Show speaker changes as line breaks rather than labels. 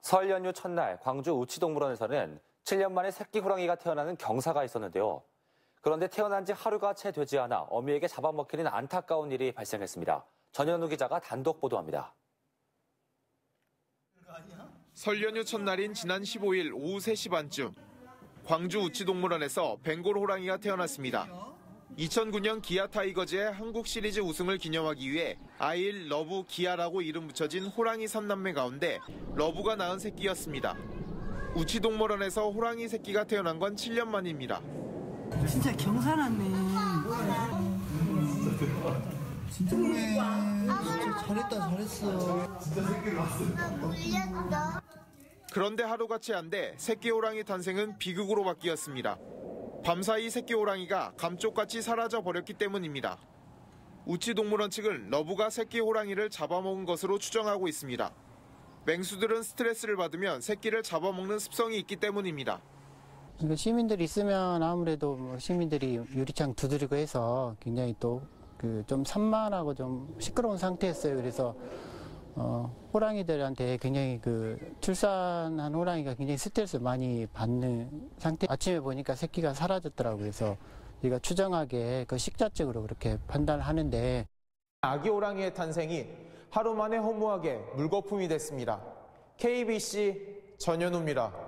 설 연휴 첫날 광주 우치동물원에서는 7년 만에 새끼 호랑이가 태어나는 경사가 있었는데요. 그런데 태어난 지 하루가 채 되지 않아 어미에게 잡아먹히는 안타까운 일이 발생했습니다. 전현우 기자가 단독 보도합니다.
설 연휴 첫날인 지난 15일 오후 3시 반쯤 광주 우치동물원에서 벵골 호랑이가 태어났습니다. 2009년 기아 타이거즈의 한국 시리즈 우승을 기념하기 위해 아이일 러브 기아라고 이름 붙여진 호랑이 3남매 가운데 러브가 낳은 새끼였습니다. 우치동물원에서 호랑이 새끼가 태어난 건 7년 만입니다.
진짜 경사났네.
진짜 잘했어.
그런데 하루같이 안 돼 새끼 호랑이 탄생은 비극으로 바뀌었습니다. 밤사이 새끼 호랑이가 감쪽같이 사라져 버렸기 때문입니다. 우치동물원 측은 러브가 새끼 호랑이를 잡아먹은 것으로 추정하고 있습니다. 맹수들은 스트레스를 받으면 새끼를 잡아먹는 습성이 있기 때문입니다.
시민들이 있으면 아무래도 시민들이 유리창 두드리고 해서 굉장히 또 좀 산만하고 좀 시끄러운 상태였어요. 그래서 호랑이들한테 굉장히 출산한 호랑이가 굉장히 스트레스를 많이 받는 상태. 아침에 보니까 새끼가 사라졌더라고요. 그래서 우리가 추정하게 식자증으로 그렇게 판단을 하는데
아기 호랑이의 탄생이 하루 만에 허무하게 물거품이 됐습니다. KBC 전현우입니다.